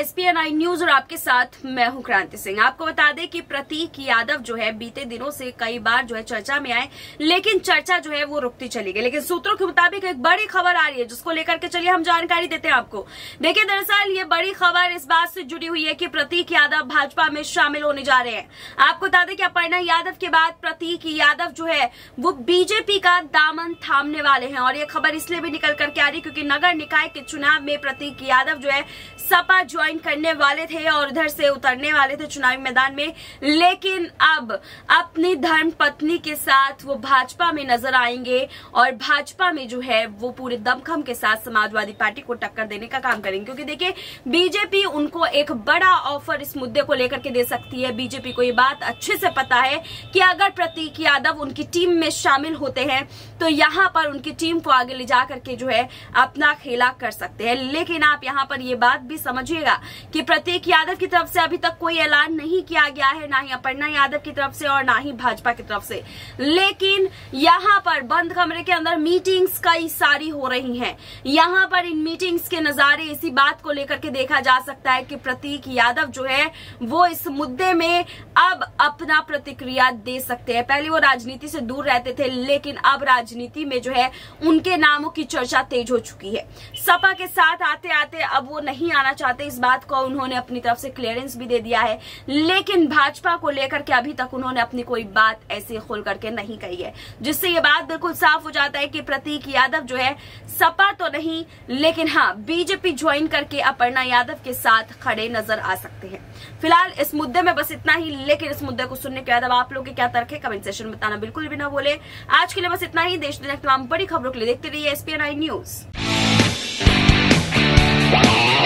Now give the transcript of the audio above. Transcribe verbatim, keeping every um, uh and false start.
ESPN आई news और आपके साथ मैं हूं क्रांति सिंह। आपको बता दें कि प्रतीक यादव जो है बीते दिनों से कई बार जो है चर्चा में आए, लेकिन चर्चा जो है वो रुकती चली गई। लेकिन सूत्रों के मुताबिक एक बड़ी खबर आ रही है जिसको लेकर के चलिए हम जानकारी देते हैं आपको। देखिए, दरअसल ये बड़ी खबर इस बात से जुड़ी हुई है कि प्रतीक यादव भाजपा में शामिल होने जा रहे हैं। आपको बता दें कि अपर्णा यादव के बाद प्रतीक यादव जो है वो बीजेपी का दामन थामने वाले हैं। और ये खबर इसलिए भी निकल करके आ रही क्योंकि नगर निकाय के चुनाव में प्रतीक यादव जो है सपा ज्वाइन करने वाले थे और उधर से उतरने वाले थे चुनावी मैदान में, लेकिन अब अपनी धर्म पत्नी के साथ वो भाजपा में नजर आएंगे और भाजपा में जो है वो पूरे दमखम के साथ समाजवादी पार्टी को टक्कर देने का काम करेंगे। क्योंकि देखिए, बीजेपी उनको एक बड़ा ऑफर इस मुद्दे को लेकर के दे सकती है। बीजेपी को ये बात अच्छे से पता है कि अगर प्रतीक यादव उनकी टीम में शामिल होते हैं तो यहाँ पर उनकी टीम को आगे ले जा करके जो है अपना खेला कर सकते हैं। लेकिन आप यहाँ पर ये बात समझिएगा कि प्रतीक यादव की तरफ से अभी तक कोई ऐलान नहीं किया गया है, ना ही अपर्णा यादव की तरफ से और ना ही भाजपा की तरफ से। लेकिन यहाँ पर बंद कमरे के अंदर मीटिंग्स कई सारी हो रही हैं। यहाँ पर इन मीटिंग्स के नजारे इसी बात को लेकर के देखा जा सकता है कि प्रतीक यादव जो है वो इस मुद्दे में अब अपना प्रतिक्रिया दे सकते हैं। पहले वो राजनीति से दूर रहते थे, लेकिन अब राजनीति में जो है उनके नामों की चर्चा तेज हो चुकी है। सपा के साथ आते आते अब वो नहीं आना चाहते, इस बात को उन्होंने अपनी तरफ से क्लियरेंस भी दे दिया है। लेकिन भाजपा को लेकर के अभी तक उन्होंने अपनी कोई बात ऐसे खोल करके नहीं कही है, जिससे ये बात बिल्कुल साफ हो जाता है कि प्रतीक यादव जो है सपा तो नहीं, लेकिन हाँ बीजेपी ज्वाइन करके अपर्णा यादव के साथ खड़े नजर आ सकते हैं। फिलहाल इस मुद्दे में बस इतना ही, लेकिन इस मुद्दे को सुनने के बाद अब आप लोग के क्या तर्क है कमेंट सेक्शन में बताना बिल्कुल भी ना भूले। आज के लिए बस इतना ही। देश दुनिया की तमाम बड़ी खबरों के लिए देखते रहिए एसपीएन आई न्यूज।